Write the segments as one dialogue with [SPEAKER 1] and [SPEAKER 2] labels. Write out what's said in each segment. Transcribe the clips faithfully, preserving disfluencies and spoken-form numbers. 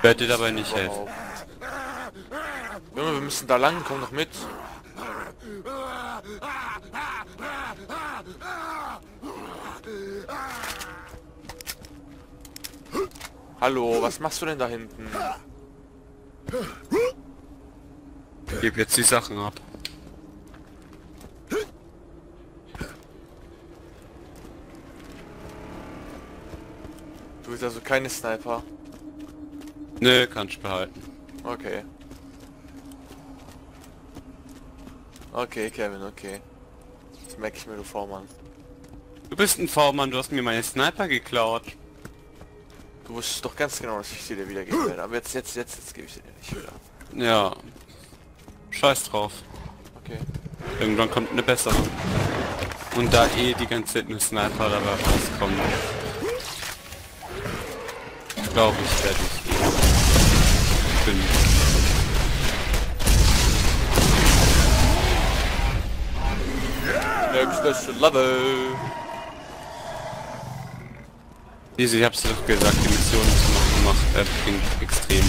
[SPEAKER 1] Werde dir dabei nicht helfen.
[SPEAKER 2] Junge, wir müssen da lang, komm doch mit. Hallo, was machst du denn da hinten?
[SPEAKER 1] Gib jetzt die Sachen ab.
[SPEAKER 2] Du bist also keine Sniper.
[SPEAKER 1] Nö, kannst behalten.
[SPEAKER 2] Okay. Okay, Kevin, okay. Das merke ich mir, du V-Mann.
[SPEAKER 1] Du bist ein V-Mann, du hast mir meine Sniper geklaut.
[SPEAKER 2] Du wusstest doch ganz genau, dass ich sie dir wieder geben werde. Aber jetzt, jetzt, jetzt, jetzt gebe ich sie dir nicht wieder.
[SPEAKER 1] Ja. Scheiß drauf.
[SPEAKER 2] Okay.
[SPEAKER 1] Irgendwann kommt eine bessere. Und da eh die ganze Zeit nur Sniper dabei rauskommen, glaube ich, werde ich eh finden.
[SPEAKER 2] Next Level.
[SPEAKER 1] Diese, ich hab's dir doch gesagt, die Mission zu machen macht, äh, bringt extrem.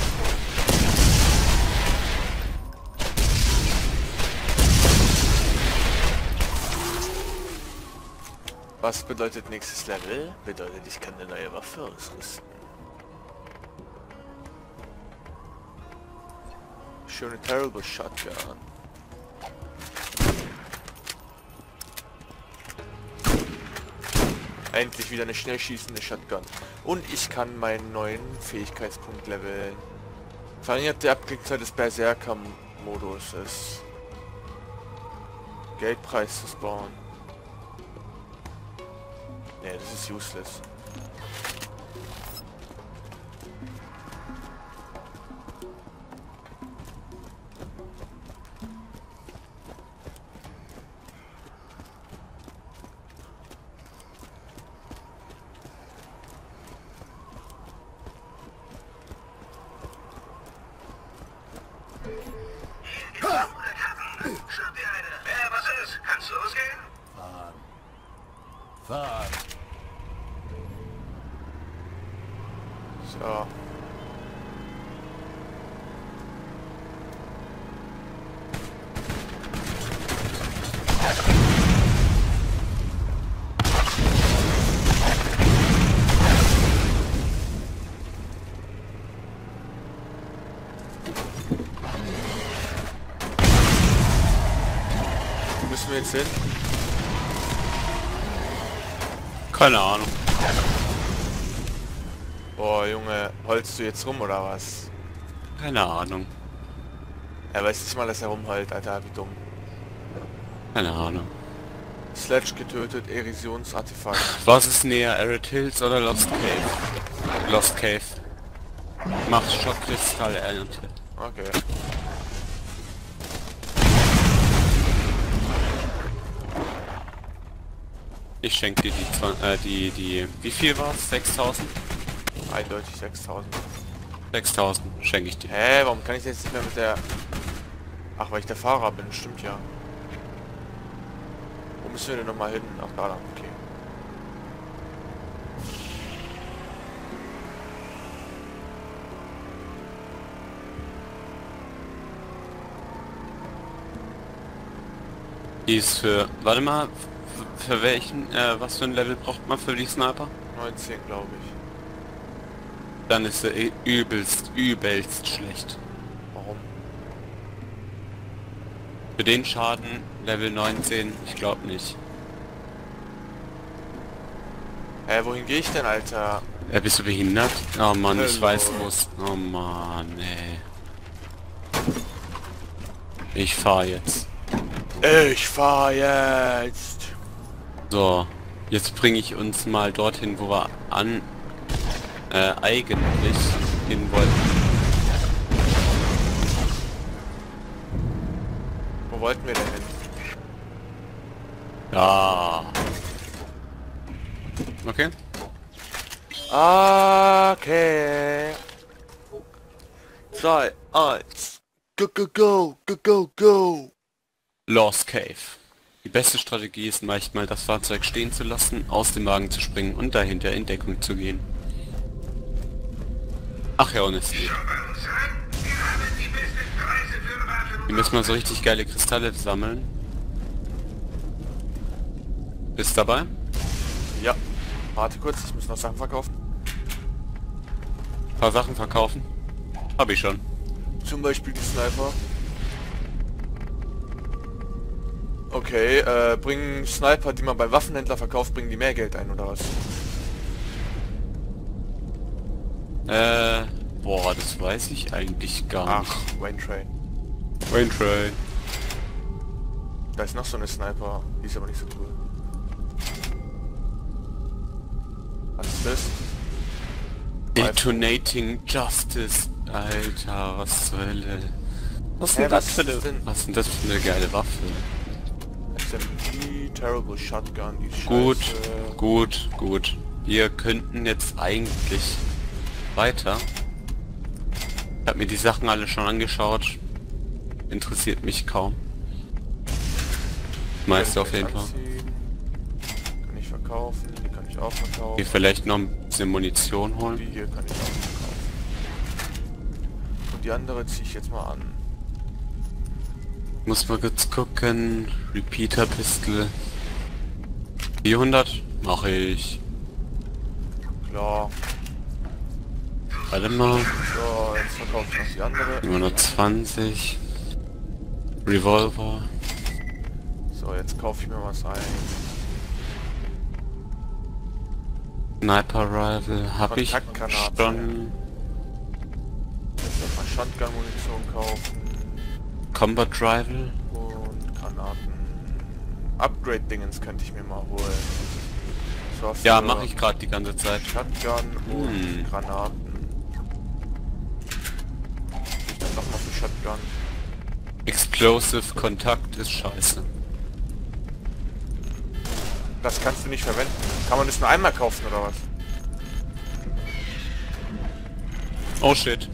[SPEAKER 2] Was bedeutet nächstes Level? Bedeutet, ich kann eine neue Waffe ausrüsten. Schöne Terrible Shotgun. Endlich wieder eine schnell schießende Shotgun. Und ich kann meinen neuen Fähigkeitspunkt leveln. Verringert die Abklickzeit des Berserker-Modus. Geldpreis zu spawnen. Ne, das ist useless.
[SPEAKER 3] Schaut dir eine. Wer, was ist? Kannst du losgehen?
[SPEAKER 4] Fahren. Fahren.
[SPEAKER 2] So. Wo müssen wir jetzt hin?
[SPEAKER 1] Keine Ahnung.
[SPEAKER 2] Boah, Junge, holst du jetzt rum oder was?
[SPEAKER 1] Keine Ahnung.
[SPEAKER 2] Er weiß nicht mal, dass er rumheult, Alter, wie dumm.
[SPEAKER 1] Keine Ahnung.
[SPEAKER 2] Sledge getötet, Erosionsartefakt.
[SPEAKER 1] Was ist näher, Arid Hills oder Lost Cave? Lost Cave. Mach Schockkristall ernte.
[SPEAKER 2] Okay.
[SPEAKER 1] Ich schenke dir die, zwan- äh, die, die, wie viel war's? sechstausend?
[SPEAKER 2] Eindeutig sechstausend.
[SPEAKER 1] sechstausend schenke ich dir.
[SPEAKER 2] Hä, warum kann ich jetzt nicht mehr mit der... Ach, weil ich der Fahrer bin, stimmt ja. Wo müssen wir denn nochmal hin? Ach, da lang, okay.
[SPEAKER 1] Die ist für, warte mal, f- für welchen, äh, was für ein Level braucht man für die Sniper?
[SPEAKER 2] neunzehn, glaube ich.
[SPEAKER 1] Dann ist sie eh übelst, übelst schlecht.
[SPEAKER 2] Warum?
[SPEAKER 1] Für den Schaden Level neunzehn, ich glaube nicht.
[SPEAKER 2] Hä, wohin gehe ich denn, Alter?
[SPEAKER 1] Äh, bist du behindert? Oh Mann, ich
[SPEAKER 2] Hallo.
[SPEAKER 1] weiß wo's. Oh Mann, ey. Ich fahr jetzt.
[SPEAKER 2] Ich fahr jetzt.
[SPEAKER 1] So, jetzt bringe ich uns mal dorthin, wo wir an äh, eigentlich hin wollten.
[SPEAKER 2] Wo wollten wir denn hin?
[SPEAKER 1] Ja. Okay.
[SPEAKER 2] Okay. zwei, eins. Go, go, go, go, go, go.
[SPEAKER 1] Lost Cave. Die beste Strategie ist manchmal, das Fahrzeug stehen zu lassen, aus dem Wagen zu springen und dahinter in Deckung zu gehen. Ach ja, honestly.
[SPEAKER 3] Schau bei uns rein. Wir haben die besten Preise für Waffen und
[SPEAKER 1] Wir müssen mal so richtig geile Kristalle sammeln. Bist dabei?
[SPEAKER 2] Ja. Warte kurz, ich muss noch Sachen verkaufen.
[SPEAKER 1] Ein paar Sachen verkaufen? Hab ich schon.
[SPEAKER 2] Zum Beispiel die Sniper. Okay, äh, bringen Sniper, die man beim Waffenhändler verkauft, bringen die mehr Geld ein, oder was?
[SPEAKER 1] Äh, boah, das weiß ich eigentlich gar nicht.
[SPEAKER 2] Ach, Wayne Train.
[SPEAKER 1] Wayne Train.
[SPEAKER 2] Da ist noch so eine Sniper, die ist aber nicht so cool. Was ist das?
[SPEAKER 1] Detonating Justice. Alter, was zur Hölle. Was ist
[SPEAKER 2] Hä,
[SPEAKER 1] denn das
[SPEAKER 2] was
[SPEAKER 1] für
[SPEAKER 2] ist
[SPEAKER 1] eine,
[SPEAKER 2] denn-
[SPEAKER 1] was ist denn das für eine geile Waffe?
[SPEAKER 2] S M G, Terrible Shotgun, die ist
[SPEAKER 1] Gut,
[SPEAKER 2] scheiße.
[SPEAKER 1] gut, gut. Wir könnten jetzt eigentlich weiter. Ich habe mir die Sachen alle schon angeschaut. Interessiert mich kaum. Meiste auf jeden Fall.
[SPEAKER 2] Anziehen. Kann ich verkaufen, die kann ich auch verkaufen.
[SPEAKER 1] Hier vielleicht noch ein bisschen Munition
[SPEAKER 2] Die
[SPEAKER 1] holen.
[SPEAKER 2] hier kann ich auch verkaufen. Und die andere ziehe ich jetzt mal an.
[SPEAKER 1] Muss mal kurz gucken. Repeater Pistol. vierhundert? Mache ich.
[SPEAKER 2] Klar.
[SPEAKER 1] Warte mal.
[SPEAKER 2] So, jetzt verkaufe ich noch die andere.
[SPEAKER 1] siebenhundertzwanzig. Revolver.
[SPEAKER 2] So, jetzt kaufe ich mir was ein.
[SPEAKER 1] Sniper Rifle. Hab ich
[SPEAKER 2] Kontaktgranate.
[SPEAKER 1] schon.
[SPEAKER 2] Jetzt noch mal Shotgun-Munition kaufen.
[SPEAKER 1] Combat Rifle.
[SPEAKER 2] Und Granaten. Upgrade-Dingens könnte ich mir mal holen. So,
[SPEAKER 1] Ja,
[SPEAKER 2] für
[SPEAKER 1] mache ich gerade die ganze Zeit.
[SPEAKER 2] Shotgun und
[SPEAKER 1] Hm.
[SPEAKER 2] Granaten. Ich dann nochmal für Shotgun.
[SPEAKER 1] Explosive Kontakt ist scheiße.
[SPEAKER 2] Das kannst du nicht verwenden. Kann man das nur einmal kaufen oder was?
[SPEAKER 1] Oh shit.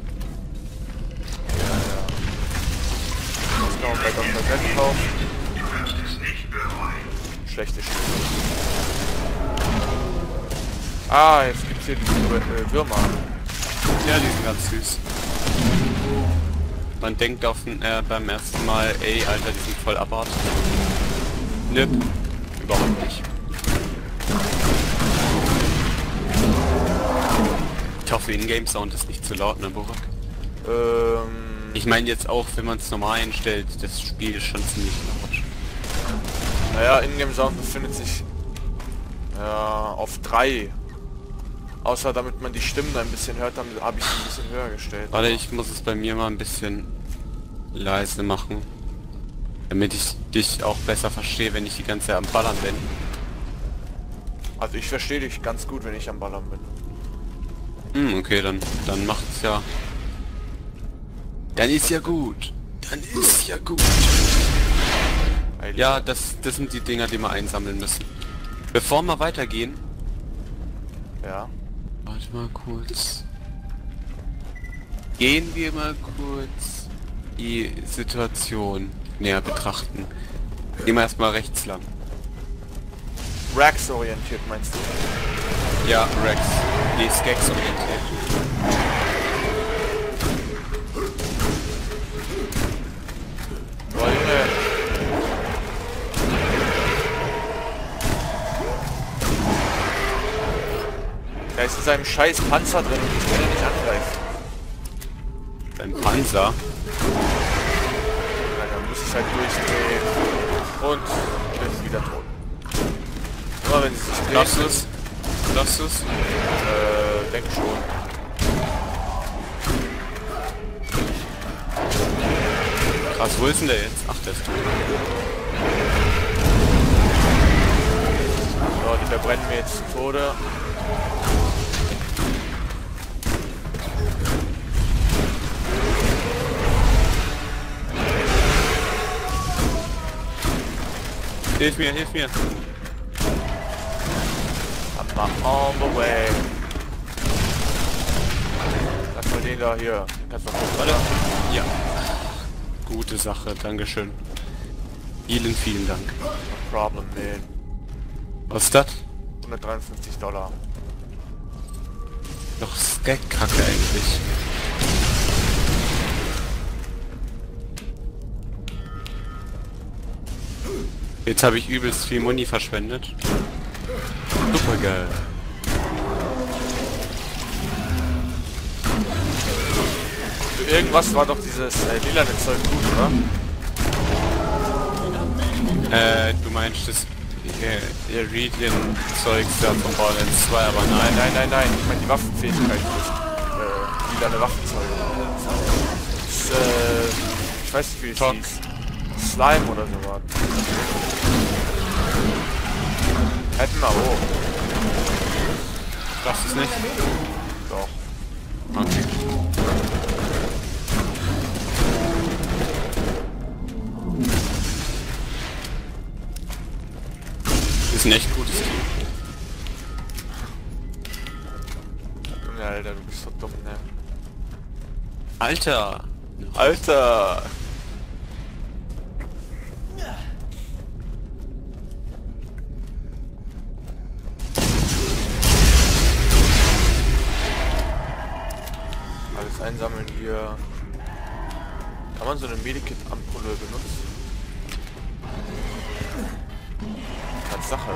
[SPEAKER 2] Das kann man bei Doktor Zen kaufen.
[SPEAKER 3] du kannst es nicht bereuen.
[SPEAKER 2] Schlechte Spiele. Ah, jetzt gibt's hier diese äh, Würmer.
[SPEAKER 1] Ja, die sind ganz süß. Man denkt auf den, äh, beim ersten Mal, ey, Alter, die sind voll abart. Nip. Überhaupt nicht. Ich hoffe, In-Game-Sound ist nicht zu laut, ne, Burak?
[SPEAKER 2] Ähm,
[SPEAKER 1] Ich meine jetzt auch, wenn man es normal einstellt, das Spiel ist schon ziemlich laut.
[SPEAKER 2] naja, Ingame Sound befindet sich ja, auf drei. Außer damit man die Stimmen ein bisschen hört, dann habe ich es ein bisschen höher gestellt.
[SPEAKER 1] Warte, ich muss es bei mir mal ein bisschen leise machen. Damit ich dich auch besser verstehe, wenn ich die ganze Zeit am Ballern bin.
[SPEAKER 2] Also ich verstehe dich ganz gut, wenn ich am Ballern bin.
[SPEAKER 1] Hm, okay, dann, dann macht's ja... Dann ist ja gut. Dann ist ja gut.
[SPEAKER 2] Heilig.
[SPEAKER 1] Ja, das, das sind die Dinger, die wir einsammeln müssen. Bevor wir weitergehen...
[SPEAKER 2] Ja.
[SPEAKER 1] Warte mal kurz. Gehen wir mal kurz die Situation näher betrachten. Gehen wir erstmal rechts lang.
[SPEAKER 2] Rax orientiert meinst du?
[SPEAKER 1] Ja, Rex. Nee, Skax orientiert.
[SPEAKER 2] Boah, Junge. Er ist in seinem scheiß Panzer drin und ich kann ihn nicht angreifen.
[SPEAKER 1] Ein Panzer.
[SPEAKER 2] Ja, dann muss ich halt durchdrehen. Und bin wieder tot. Immer wenn sie sich drehen,
[SPEAKER 1] Schaffst du's? Schaffst du's?
[SPEAKER 2] äh, denk schon.
[SPEAKER 1] Krass, wo ist denn der jetzt? Ach, der ist tot.
[SPEAKER 2] So, die verbrennen mir jetzt zu Tode.
[SPEAKER 1] Hilf mir, hilf mir.
[SPEAKER 2] I'm on the way. Lass mal den da hier. Den kannst du mal gucken,
[SPEAKER 1] Warte.
[SPEAKER 2] oder?
[SPEAKER 1] Ja. Gute Sache, Dankeschön. Vielen, vielen Dank.
[SPEAKER 2] Problem, man.
[SPEAKER 1] Was ist das?
[SPEAKER 2] hundertdreiundfünfzig Dollar.
[SPEAKER 1] Doch Skag-Kacke eigentlich. Jetzt habe ich übelst viel Muni verschwendet. Super geil.
[SPEAKER 2] Für irgendwas war doch dieses äh, lilane Zeug gut, oder?
[SPEAKER 1] Äh, du meinst das äh, Iridium-Zeugs da von Borderlands zwei, aber nein.
[SPEAKER 2] Nein, nein, nein, nein. Ich meine die Waffenfähigkeit. Das äh, lilane Waffenzeug. Das, äh, ich weiß nicht, wie es
[SPEAKER 1] Talk.
[SPEAKER 2] hieß. Slime oder so war. Hätten wir auch.
[SPEAKER 1] Das ist nicht.
[SPEAKER 2] Doch.
[SPEAKER 1] Okay. Ist ein echt gutes Team.
[SPEAKER 2] Junge, Alter, du bist so dumm, ne?
[SPEAKER 1] Alter!
[SPEAKER 2] Alter! Alles einsammeln hier. Kann man so eine Medikit-Ampulle benutzen? Tatsache.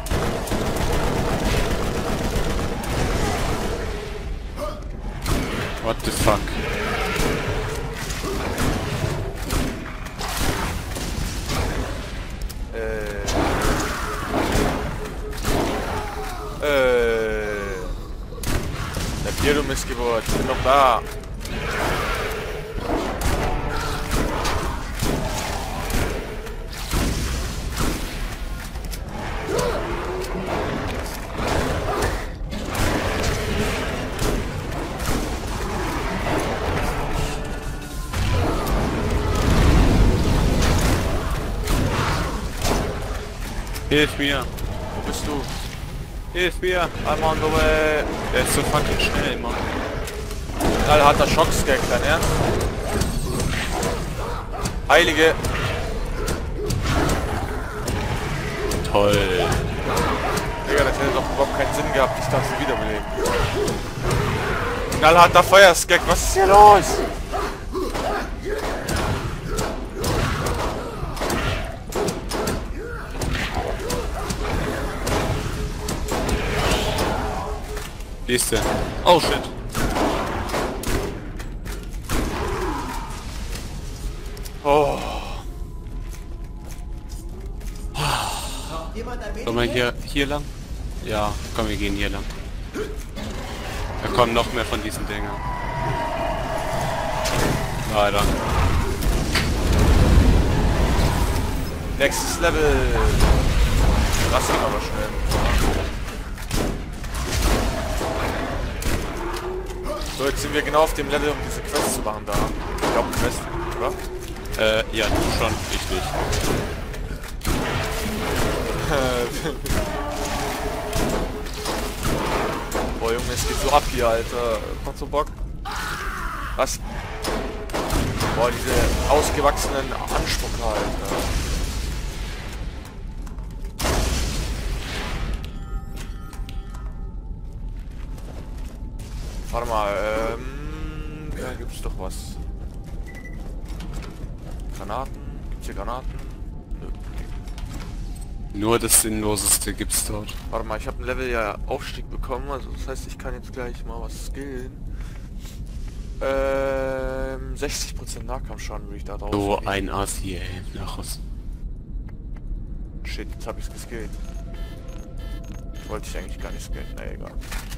[SPEAKER 1] What the fuck?
[SPEAKER 2] Äh. Äh. Der Bier, du Missgeburt. Ich bin noch da.
[SPEAKER 1] Hilf mir!
[SPEAKER 2] Wo bist du?
[SPEAKER 1] Hilf mir!
[SPEAKER 2] I'm on the way.
[SPEAKER 1] Der ist so fucking schnell, Mann.
[SPEAKER 2] Knall harter Schocksgag, dein Ernst? Heilige.
[SPEAKER 1] Toll!
[SPEAKER 2] Digga, das hätte doch überhaupt keinen Sinn gehabt, ich darf sie wiederbeleben. Knallharter Feuersgag, was ist hier los?
[SPEAKER 1] Nächste. Oh shit.
[SPEAKER 2] Oh.
[SPEAKER 1] Sollen wir hier, hier lang? Ja, komm, wir gehen hier lang. Da kommen noch mehr von diesen Dingern. Leider.
[SPEAKER 2] Nächstes Level. Das ging aber schnell. So, jetzt sind wir genau auf dem Level, um diese Quest zu machen da. Ich glaube Quest, oder?
[SPEAKER 1] Äh, ja, du schon, ich nicht.
[SPEAKER 2] Boah, Junge, es geht so ab hier, Alter. Macht so Bock. Was? Boah, diese ausgewachsenen Anspucker, Alter. Warte mal, ähm... da gibt's doch was. Granaten? Gibt's hier Granaten? Nö.
[SPEAKER 1] Nur das Sinnloseste gibt's dort.
[SPEAKER 2] Warte mal, ich habe ein Level ja Aufstieg bekommen, also das heißt, ich kann jetzt gleich mal was skillen. Ähm, sechzig Prozent Nahkampfschaden würde ich da drauf.
[SPEAKER 1] So
[SPEAKER 2] nehmen.
[SPEAKER 1] ein Assi, ey. Nachos.
[SPEAKER 2] Shit, jetzt habe ich es geskillt. Wollte ich eigentlich gar nicht skillen, na egal.